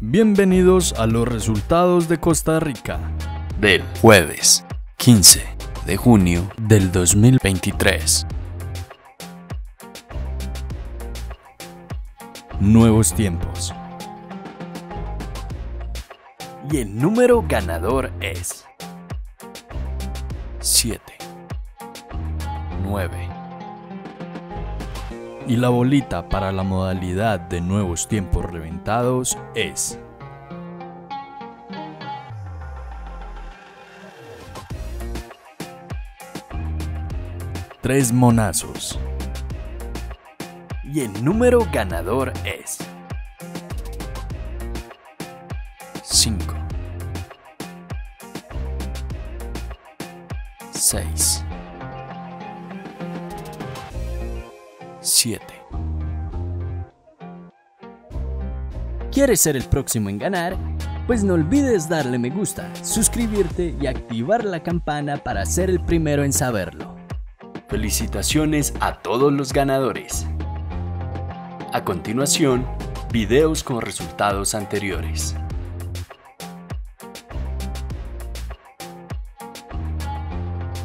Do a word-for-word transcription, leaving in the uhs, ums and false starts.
Bienvenidos a los resultados de Costa Rica del jueves quince de junio del dos mil veintitrés. Nuevos tiempos. Y el número ganador es siete, nueve. Y la bolita para la modalidad de nuevos tiempos reventados es tres monazos. Y el número ganador es cinco, seis, siete. ¿Quieres ser el próximo en ganar? Pues no olvides darle me gusta, suscribirte y activar la campana para ser el primero en saberlo. Felicitaciones a todos los ganadores. A continuación, videos con resultados anteriores.